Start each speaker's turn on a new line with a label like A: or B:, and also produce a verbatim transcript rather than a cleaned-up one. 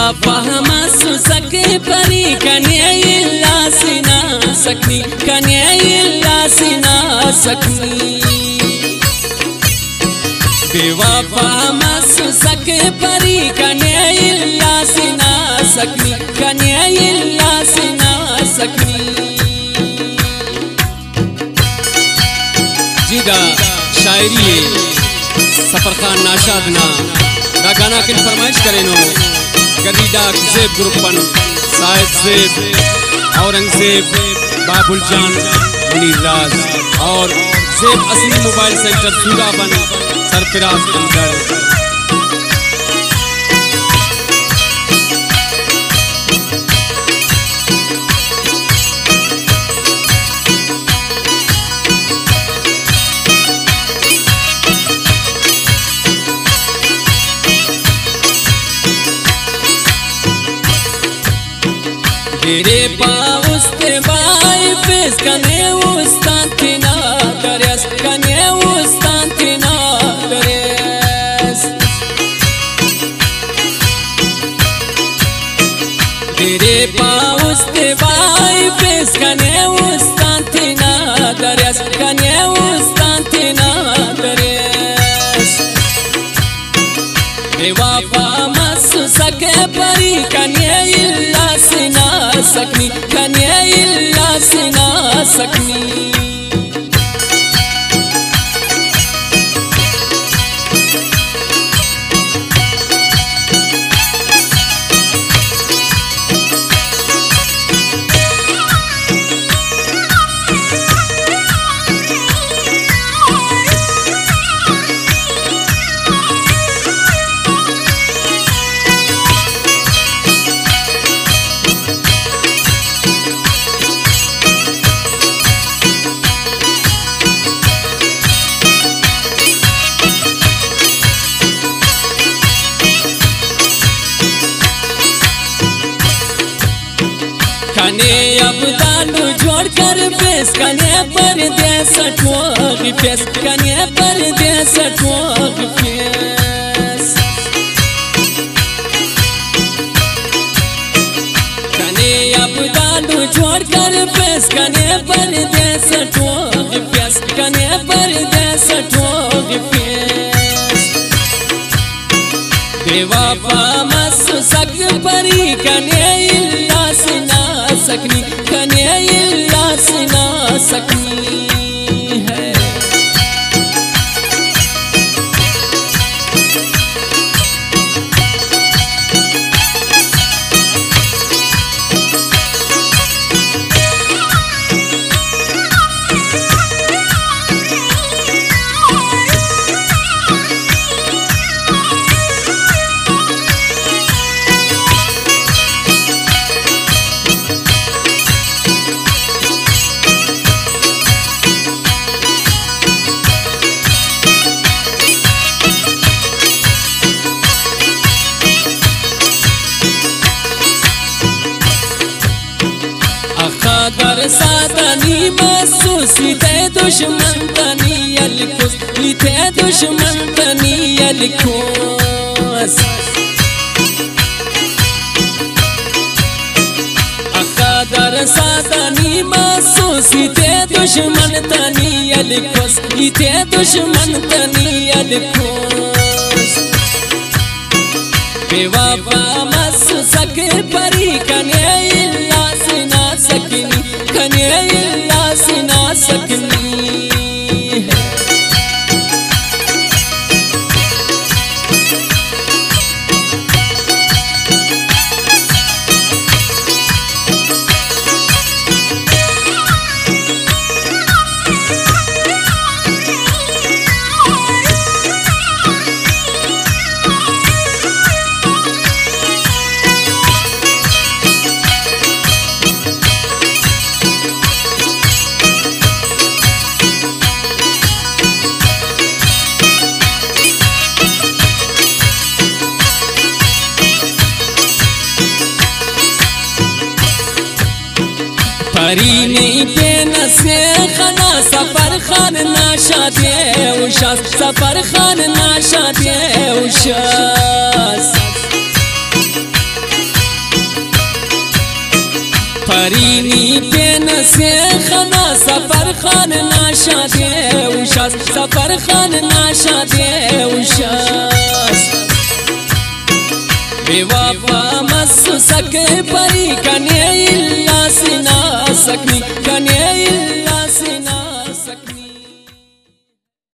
A: बेवफा सके परी कन्या इल्ला सिना सकनी कन्या इल्ला सिना सकनी बेवफा सके परी कन्या इल्ला सिना सकनी कन्या इल्ला सिना सकनी। जीदा शायरी है सफर खान नाशाद ना दा गाना किन फरमाइश करे नो गदीदा ज़ेब ग्रुपन साहिद ज़ेब औरंगज़ेब बाबुल जान मुनीर राज और ज़ेब असली मोबाइल सेंटर सूराबन सरफराज अंदर। तेरे पाउस्ते बाई पेस कने उस्तांतिना दरेस कने उस्तांतिना दरेस तेरे पाउस्ते बाई पेस कने उस्तांतिना दरेस कने उस्तांतिना दरेस बेवफा मस सके परी कन्या इल्ला सिना सकनी कन्या इल्ला सिना सकनी। कने अब दानू जोड़ कर पेश कने पर देश ठोक पेश कने पर देश ठोक पेश कने अब दानू जोड़ कर पेश कने पर देश ठोक पेश कने पर देश ठोक पेश बेवफा मस सक परी कने इल्ला सिना सकनी कन्या इल्ला सिना सकनी है। दर सातनी महसूस लीते दुश्मन तनी यलकुस लीते दुश्मन तनी यलकुस अखादर सातनी महसूस लीते दुश्मन तनी यलकुस लीते दुश्मन तनी यलकुस बेवफा मस सके परी कन्या इल्ला सिना सकनी कन्या इल्ला सिना सकनी है। परी नहीं पेन से खना सफर खान नाशादे उशास सफर खान नाशादे उशास
B: उशास सफर खान नाशादे उशास बेवफा मस सके पर